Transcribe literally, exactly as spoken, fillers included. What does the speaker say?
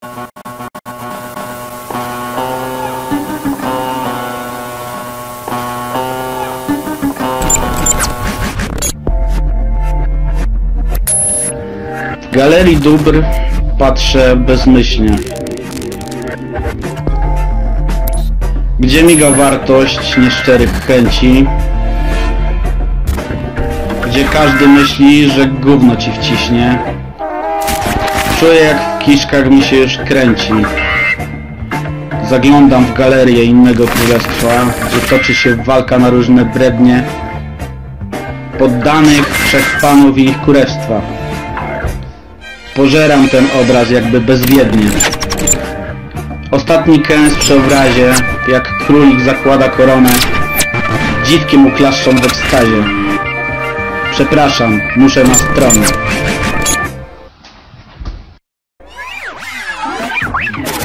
W galerii dóbr patrzę bezmyślnie. Gdzie miga wartość nieszczerych chęci? Gdzie każdy myśli, że gówno ci wciśnie? Czuję, jak w kiszkach mi się już kręci. Zaglądam w galerię innego królestwa, gdzie toczy się walka na różne brednie poddanych wszech-panów i ich kurewstwa. Pożeram ten obraz jakby bezwiednie. Ostatni kęs przy obrazie, jak królik zakłada koronę, dziwki mu klaszczą w ekstazie. Przepraszam, muszę na stronę.